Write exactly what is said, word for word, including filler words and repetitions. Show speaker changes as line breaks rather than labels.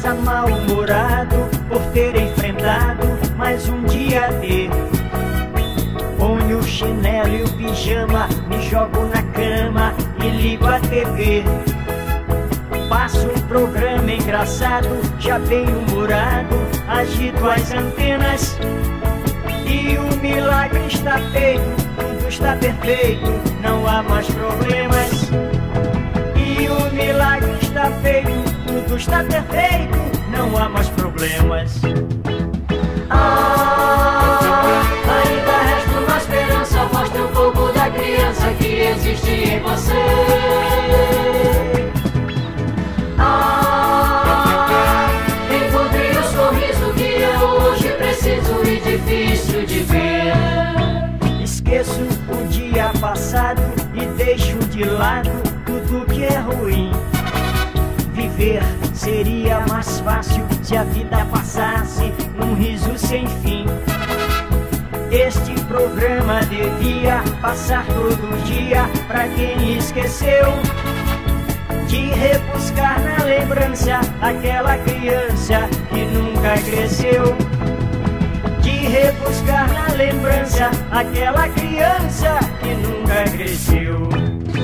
casa mal-humorado por ter enfrentado mais um dia de. Ponho o chinelo e o pijama, me jogo na cama e ligo a T V. Passo um programa engraçado, já bem humorado, agito as antenas e o milagre está feito, tudo está perfeito, não há mais problemas. E o milagre está feito, tudo está perfeito, não há mais problemas.
Ah, ainda resta uma esperança, mostre um pouco da criança que existe em você. Ah, encontrei o sorriso que eu hoje preciso e difícil de ver.
Esqueço o dia passado e deixo de lado tudo que é ruim. Viver seria mais fácil se a vida passasse num riso sem fim. Este programa devia passar todo dia pra quem esqueceu de rebuscar na lembrança aquela criança que nunca cresceu. De rebuscar na lembrança aquela criança que nunca cresceu.